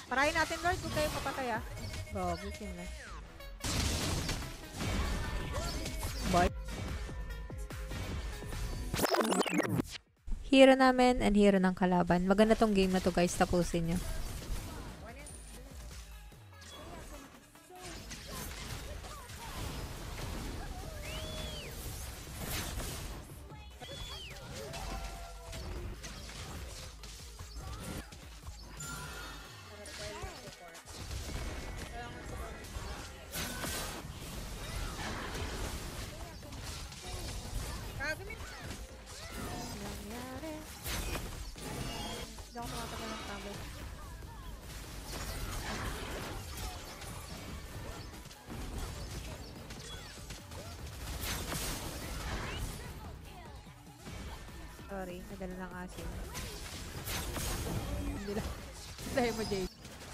Parahin natin, Lord. Huwag kayo mapatay, ah. Gogi, na. Bye. Hero namin and hero ng kalaban. Maganda tong game na to, guys. Tapusin nyo. Nangyari. Hindi ako tumatagal ng tablet. Sorry, nadala ng asin. Hindi lang. Dahil mo, Jade.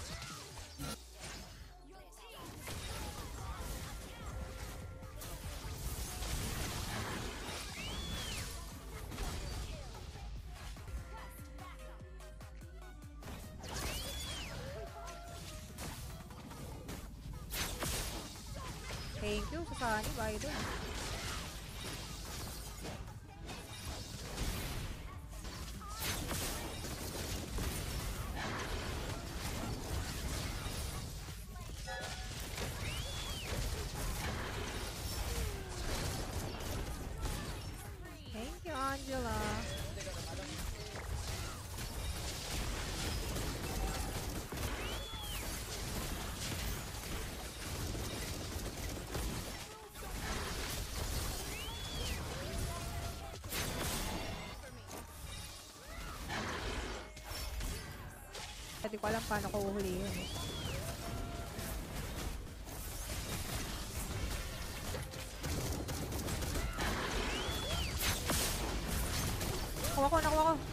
Thank you sa Sunny, by the way. Thank you, Angela. Hindi ko alam paano ko uhulihin. Nakuha ko.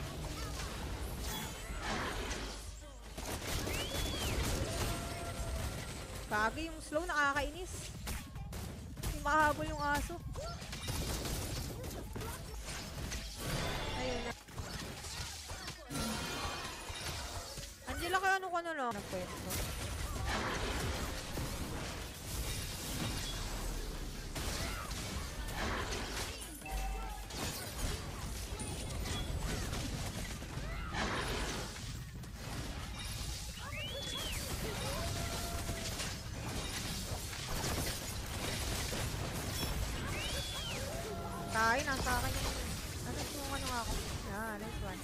Bagay yung slow, nakakainis. Hindi makahabol yung aso. Ayun na. Angela, kaya ano ka na lang? Nagpwesto. Kain, nasa akin yung... Ano nga ako? Ah, nice one.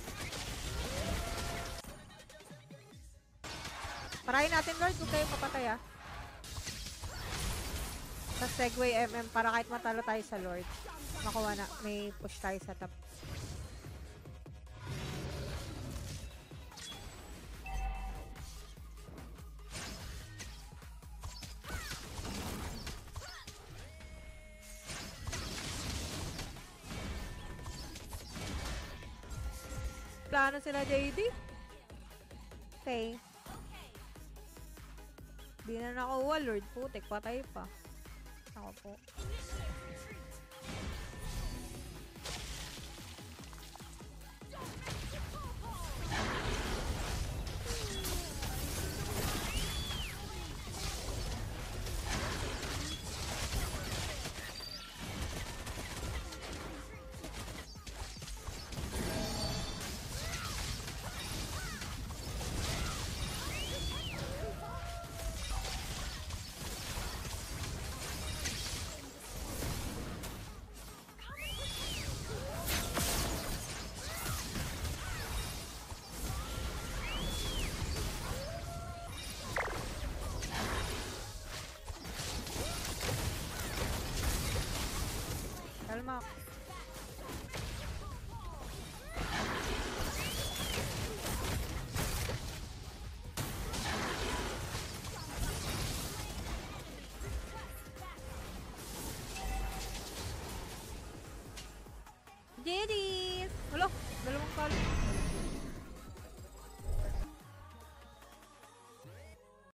Parahin natin, Lord. Huwag kayo mapatay, ah. Sa Segway MM para kahit matalo tayo sa Lord. Makuha na. May push tayo sa top. Plano sila, JD. Okay. Di na nakuha, Lord. Putik, patay pa. Ako po. Kalma. Jedis! Wala, dalawang kalo.